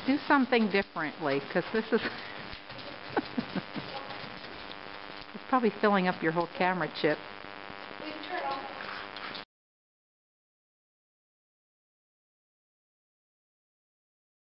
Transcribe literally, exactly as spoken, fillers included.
Do something differently, because this is... It's probably filling up your whole camera chip.